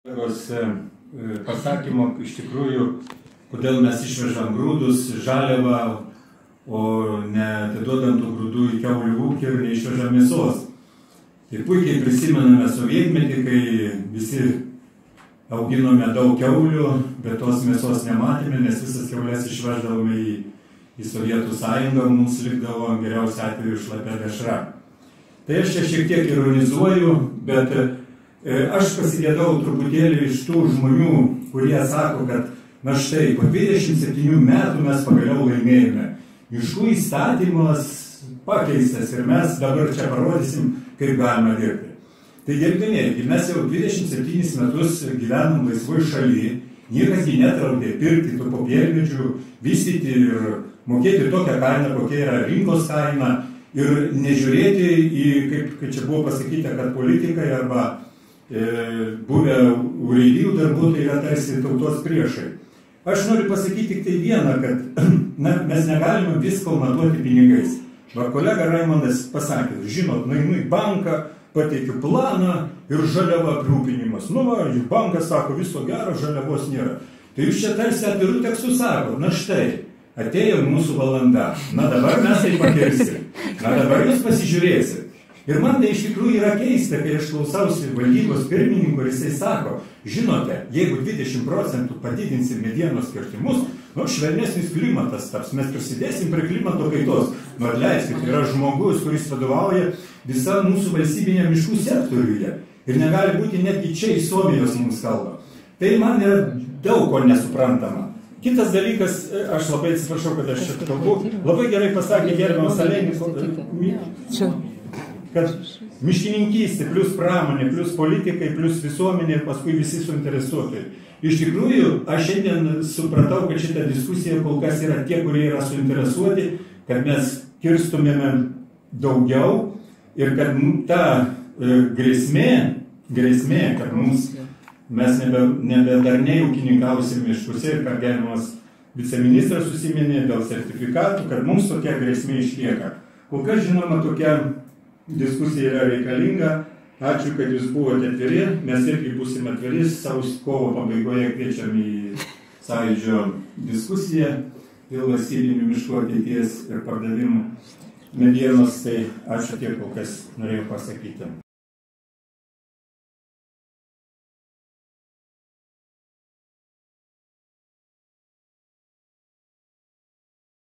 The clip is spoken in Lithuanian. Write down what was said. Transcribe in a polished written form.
Pasakymo iš tikrųjų, kodėl mes išvežam grūdus, žaliavą, o ne atiduodam tų grūdų į kiaulių ūkį ir neišvežam mėsos. Tai puikiai prisimename sovietmetį, kai visi auginome daug kiaulių, bet tos mėsos nematėme, nes visas kiaulės išveždavome į Sovietų sąjungą, mums likdavo geriausiu atveju šlapia dešra. Tai aš čia šiek tiek ironizuoju, bet aš pasigėdau truputėlį iš tų žmonių, kurie sako, kad na štai, po 27 metų mes pagaliau laimėjome. Miškų įstatymas pakeistas ir mes dabar čia parodysim, kaip galima dirbti. Tai gerbėmėji, mes jau 27 metus gyvenam laisvoj šaly, niekas jį netraukė pirkti tų popiermedžių, vystyti ir mokėti tokią kainą, kokia yra rinkos kaina ir nežiūrėti į, kaip čia buvo pasakyta, kad politikai arba buvę urėdijų darbuotojai yra tarsi tautos priešai. Aš noriu pasakyti tik tai vieną, kad mes negalime visko matuoti pinigais. Va, kolega Raimondas pasakė, žinot, nueinu į banką, pateikiu planą ir žaliava aprūpinimas. Nu, va, bankas sako, viso gero, žaliavos nėra. Tai jūs čia tarsi atvirų tekstų sako, na štai, atėjo mūsų valanda, na dabar mes tai pakirsim, na dabar jūs pasižiūrėsit. Ir man tai iš tikrųjų yra keista, kai aš klausausi valdybos pirmininko ir jisai sako, žinote, jeigu 20% padidinsim medienos kirtimus, nu, švelnesnis klimatas taps, mes prisidėsim prie klimato kaitos. Nu, atleiskit, yra žmogus, kuris vadovauja visą mūsų valstybinę miškų sektoriuje. Ir negali būti netgi čia į Suomijos mums kalba. Tai man yra daug ko nesuprantama. Kitas dalykas, aš labai atsiprašau, kad aš čia kalbu, labai gerai pasakė gerbiamas Alenis, kad miškininkystė, plus pramonė, plus politikai, plus visuomenė ir paskui visi suinteresuotojai. Iš tikrųjų, aš šiandien supratau, kad šitą diskusiją kol kas yra tie, kurie yra suinteresuoti, kad mes kirstumėme daugiau ir kad ta grėsmė, kad mes nebedarniai ūkininkausim miškuose ir kad gerbiamas viceministras susiminė dėl sertifikatų, kad mums tokia grėsmė išlieka. Kol kas, žinoma, tokia diskusija yra reikalinga. Ačiū, kad jūs buvote atviri. Mes irgi būsime atviri. Kovo pabaigoje kviečiam į Sąjūdžio diskusiją dėl valstybinių miškų ateities ir pardavimų medienos. Tai ačiū tiek, kol kas norėjau pasakyti.